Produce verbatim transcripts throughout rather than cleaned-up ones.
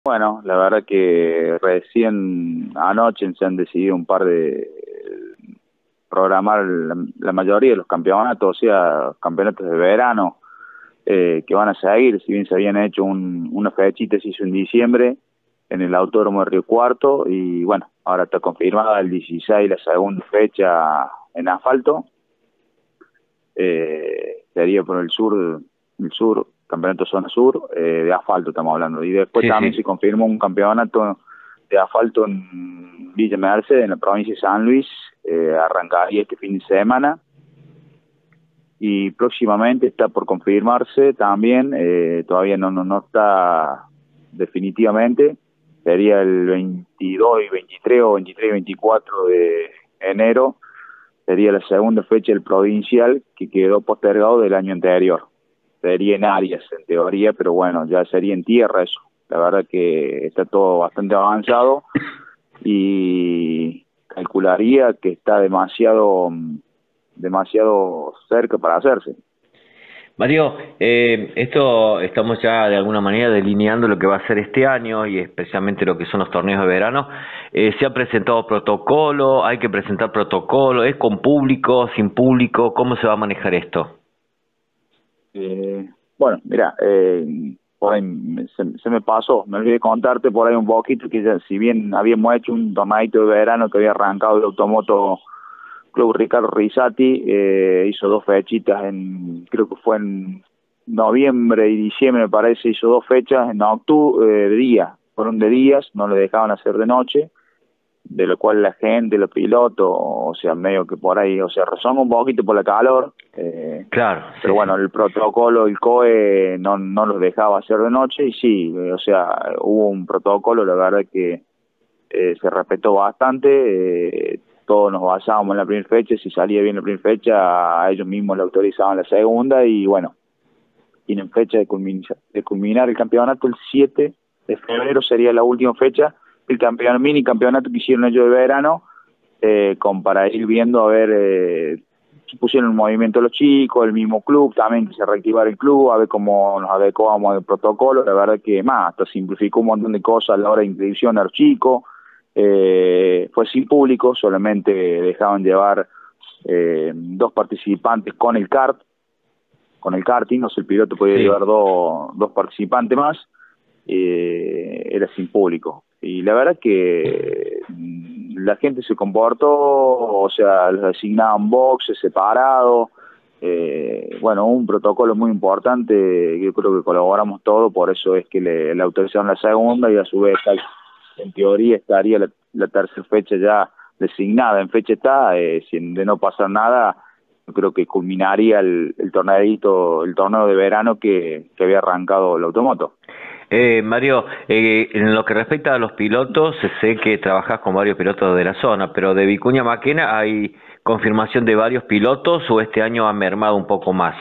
Bueno, la verdad que recién anoche se han decidido un par de programar la, la mayoría de los campeonatos, o sea, campeonatos de verano eh, que van a seguir. Si bien se habían hecho un, una fechita, se hizo en diciembre en el Autódromo de Río Cuarto, y bueno, ahora está confirmada el dieciséis la segunda fecha en asfalto. Eh, sería por el sur, el sur, campeonato zona sur, eh, de asfalto estamos hablando. Y después Sí, también se sí. confirmó un campeonato de asfalto en Villa Merced, en la provincia de San Luis, eh, arrancaría este fin de semana. Y próximamente está por confirmarse también, eh, todavía no, no, no está definitivamente, sería el veintidós y veintitrés o veintitrés y veinticuatro de enero, sería la segunda fecha del provincial que quedó postergado del año anterior. Sería en Arias, en teoría, pero bueno, ya sería en tierra eso. La verdad que está todo bastante avanzado y calcularía que está demasiado, demasiado cerca para hacerse. Mario, eh, esto estamos ya de alguna manera delineando lo que va a ser este año y especialmente lo que son los torneos de verano. Eh, se ha presentado protocolo, hay que presentar protocolo, ¿es con público, sin público? ¿Cómo se va a manejar esto? Eh, bueno, mira, eh, por ahí me- se, se me pasó, me olvidé contarte por ahí un poquito que ya, si bien habíamos hecho un torneito de verano que había arrancado el Automoto Club Ricardo Risati, eh, hizo dos fechitas en, creo que fue en noviembre y diciembre me parece, hizo dos fechas en octubre, eh, de día, fueron de días, no le dejaban hacer de noche, de lo cual la gente, los pilotos, o sea, medio que por ahí, o sea, rezonga un poquito por la calor, eh, Claro, sí, pero bueno, sí. el protocolo, el C O E no, no los dejaba hacer de noche, y sí, eh, o sea, hubo un protocolo, la verdad que eh, se respetó bastante, eh, todos nos basábamos en la primera fecha, si salía bien la primera fecha, a ellos mismos le autorizaban la segunda, y bueno, tienen fecha de culminar, de culminar el campeonato el siete de febrero, sería la última fecha, el campeonato, mini campeonato que hicieron ellos de verano, eh, con, para ir viendo a ver, eh, se pusieron en movimiento los chicos, el mismo club, también que se reactivara el club, a ver cómo nos adecuábamos al protocolo. La verdad que más, hasta simplificó un montón de cosas a la hora de inscripción a los chicos, eh, fue sin público, solamente dejaban llevar eh, dos participantes con el kart, con el karting, o sea, el piloto podía llevar Sí. dos, dos participantes más, eh, era sin público. Y la verdad que mm, la gente se comportó, o sea, les asignaban boxes separados, eh, bueno, un protocolo muy importante, yo creo que colaboramos todos, por eso es que le, le autorizaron la segunda, y a su vez, en teoría, estaría la, la tercera fecha ya designada, en fecha está, eh, si de no pasar nada, yo creo que culminaría el, el torneito, el torneo de verano que, que había arrancado el Automoto. Eh, Mario, eh, en lo que respecta a los pilotos, sé que trabajás con varios pilotos de la zona, pero de Vicuña Maquena hay confirmación de varios pilotos o este año ha mermado un poco más.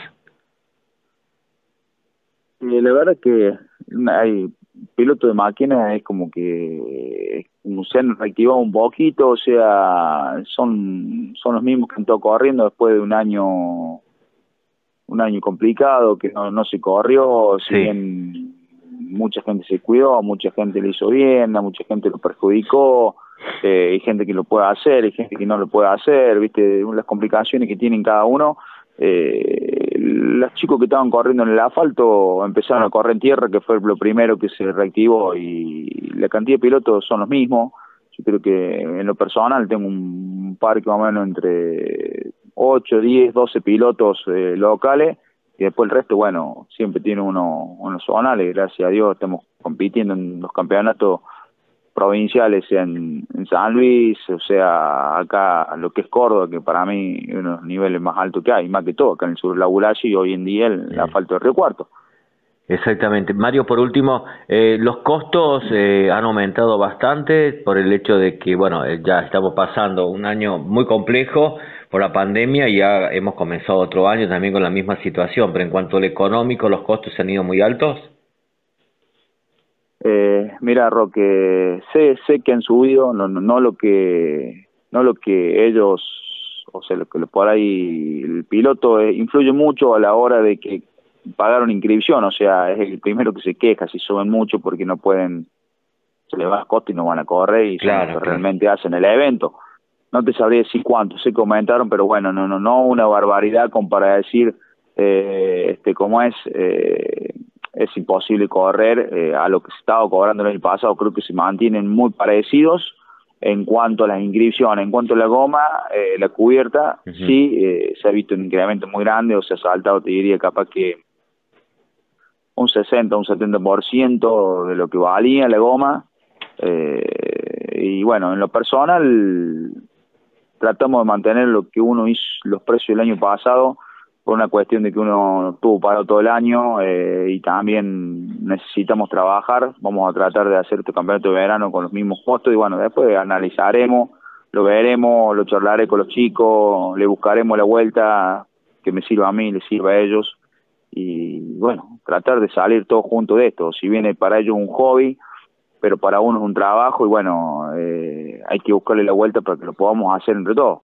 Eh, la verdad que hay piloto de máquina, es como que como se han reactivado un poquito, o sea, son, son los mismos que han estado corriendo después de un año un año complicado, que no, no se corrió, si Sí. bien mucha gente se cuidó, mucha gente le hizo bien, a mucha gente lo perjudicó, eh, hay gente que lo puede hacer, hay gente que no lo puede hacer, viste, las complicaciones que tienen cada uno. Eh, los chicos que estaban corriendo en el asfalto empezaron a correr en tierra, que fue lo primero que se reactivó, y la cantidad de pilotos son los mismos. Yo creo que en lo personal tengo un parque más o menos entre ocho, diez, doce pilotos eh, locales, y después el resto, bueno, siempre tiene uno, unos zonales. Gracias a Dios estamos compitiendo en los campeonatos provinciales en, en San Luis, o sea, acá lo que es Córdoba, que para mí es uno de los niveles más altos que hay, más que todo, acá en el sur de la Bulache, y hoy en día en la Mm. falta de Río Cuarto. Exactamente. Mario, por último, eh, los costos eh, han aumentado bastante por el hecho de que, bueno, eh, ya estamos pasando un año muy complejo por la pandemia y ya hemos comenzado otro año también con la misma situación, pero en cuanto al económico, los costos se han ido muy altos. Eh, mira, Roque, sé, sé que han subido, no, no, no lo que, no lo que ellos, o sea, lo que por ahí el piloto eh, influye mucho a la hora de que pagaron inscripción, o sea, es el primero que se queja si suben mucho porque no pueden se les va el costo y no van a correr y claro, son los que claro. realmente hacen el evento. No te sabría decir cuánto, se comentaron, pero bueno, no no no una barbaridad como para decir, eh, este cómo es, eh, es imposible correr eh, a lo que se estaba cobrando el año pasado. Creo que se mantienen muy parecidos en cuanto a las inscripciones. En cuanto a la goma, eh, la cubierta, uh-huh. sí, eh, se ha visto un incremento muy grande, o se ha saltado, te diría, capaz que un sesenta, un setenta por ciento de lo que valía la goma. Eh, y bueno, en lo personal tratamos de mantener lo que uno hizo, los precios del año pasado, por una cuestión de que uno estuvo parado todo el año eh, y también necesitamos trabajar. Vamos a tratar de hacer este campeonato de verano con los mismos costos y bueno, después analizaremos, lo veremos, lo charlaré con los chicos, le buscaremos la vuelta que me sirva a mí, le sirva a ellos y bueno, tratar de salir todos juntos de esto. Si viene para ellos un hobby, pero para uno es un trabajo y bueno, eh, hay que buscarle la vuelta para que lo podamos hacer entre todos.